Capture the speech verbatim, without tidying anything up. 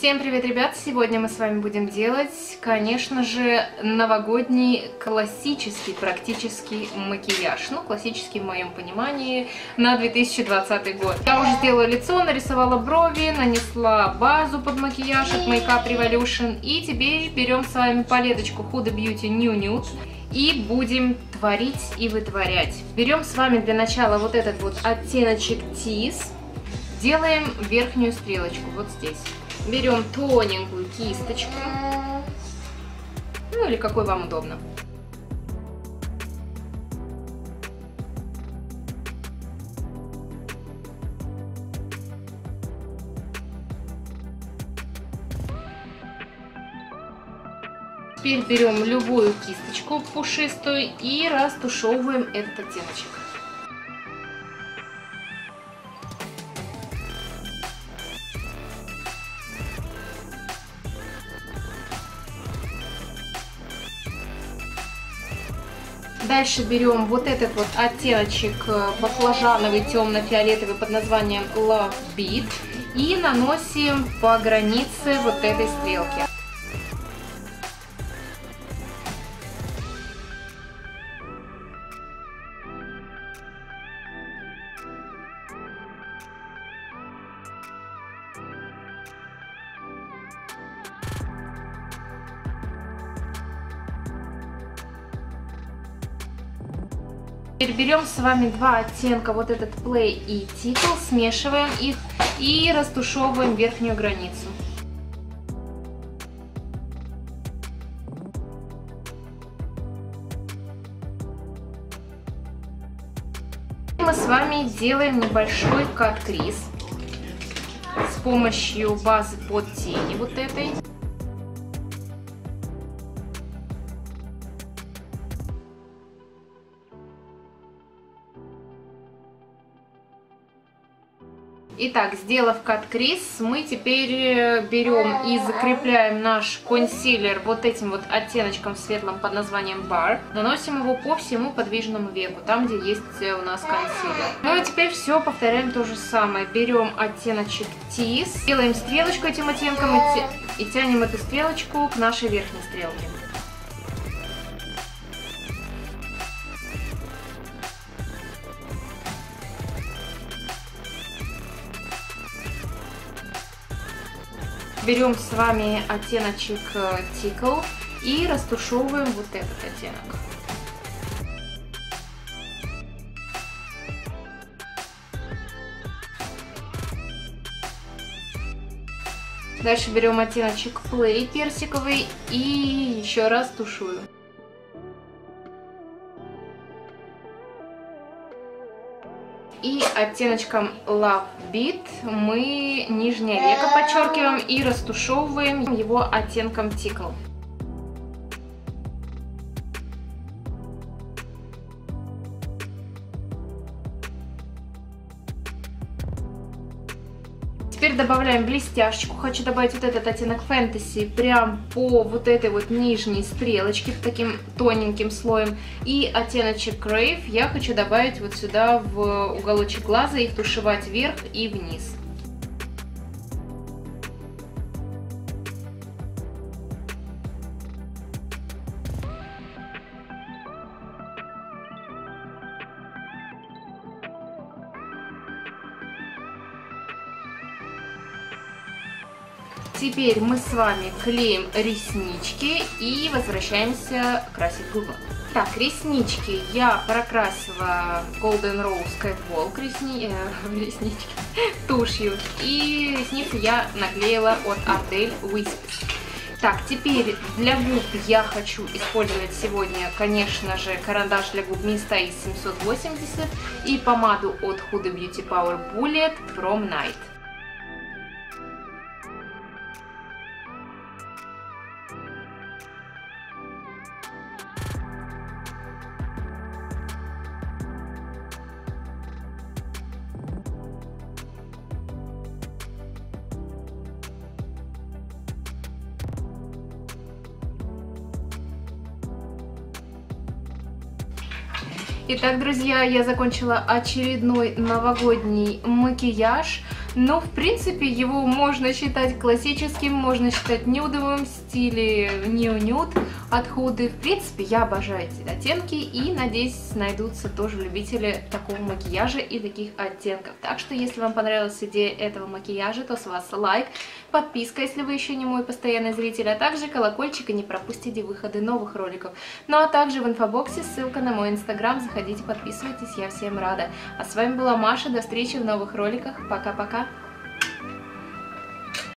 Всем привет, ребят! Сегодня мы с вами будем делать, конечно же, новогодний классический практический макияж. Ну, классический в моем понимании на две тысячи двадцатый год. Я уже сделала лицо, нарисовала брови, нанесла базу под макияж от Makeup Revolution. И теперь берем с вами палеточку Huda Beauty New Nude и будем творить и вытворять. Берем с вами для начала вот этот вот оттеночек Tease. Делаем верхнюю стрелочку вот здесь. Берем тоненькую кисточку, ну или какой вам удобно. Теперь берем любую кисточку пушистую и растушевываем этот оттеночек. Дальше берем вот этот вот оттеночек баклажановый темно-фиолетовый под названием Love Beat и наносим по границе вот этой стрелки. Теперь берем с вами два оттенка, вот этот Play и Tickle, смешиваем их и растушевываем верхнюю границу. Мы с вами делаем небольшой кат-криз с помощью базы под тени вот этой. Итак, сделав кат-криз, мы теперь берем и закрепляем наш консилер вот этим вот оттеночком светлым под названием Bar. Наносим его по всему подвижному веку, там, где есть у нас консилер. Ну и теперь все повторяем то же самое. Берем оттеночек Tease, делаем стрелочку этим оттенком и тянем эту стрелочку к нашей верхней стрелке. Берем с вами оттеночек Tickle и растушевываем вот этот оттенок. Дальше берем оттеночек Play персиковый и еще раз тушуем. И оттеночком Love Beat мы нижнее веко подчеркиваем и растушевываем его оттенком Tickle. Теперь добавляем блестяшечку. Хочу добавить вот этот оттенок Fantasy прям по вот этой вот нижней стрелочке, таким тоненьким слоем. И оттеночек Crave я хочу добавить вот сюда в уголочек глаза, их тушевать вверх и вниз. Теперь мы с вами клеим реснички и возвращаемся красить губы. Так, реснички я прокрасила Golden Rose Catwalk ресни... э, реснички тушью. И ресницы я наклеила от Ardell Wispy. Так, теперь для губ я хочу использовать сегодня, конечно же, карандаш для губ Miss Thais семьсот восемьдесят и помаду от Huda Beauty Power Bullet Prom Night. Итак, друзья, я закончила очередной новогодний макияж. Но, в принципе, его можно считать классическим, можно считать нюдовым в стиле нео-нюд от Huda. В принципе, я обожаю эти оттенки и, надеюсь, найдутся тоже любители такого макияжа и таких оттенков. Так что, если вам понравилась идея этого макияжа, то с вас лайк, подписка, если вы еще не мой постоянный зритель, а также колокольчик, и не пропустите выходы новых роликов. Ну а также в инфобоксе ссылка на мой инстаграм, заходите, подписывайтесь, я всем рада. А с вами была Маша, до встречи в новых роликах, пока-пока!